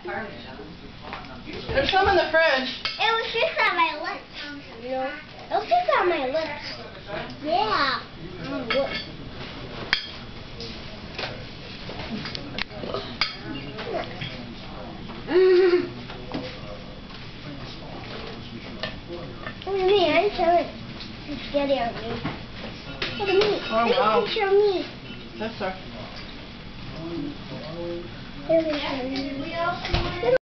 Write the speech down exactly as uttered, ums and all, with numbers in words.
There's some in the fridge. It was just on my lips. You know? It was just on my lips. Yeah. Mm, look. Look at me, I'm showing spaghetti on me. Look at me. Oh, wow. Take a picture of me. Yes, sir. There's a picture of me.